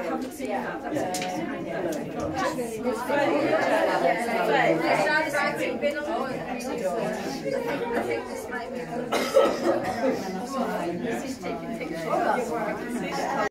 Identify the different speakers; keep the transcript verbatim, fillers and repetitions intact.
Speaker 1: haven't seen that. That's
Speaker 2: I think this might be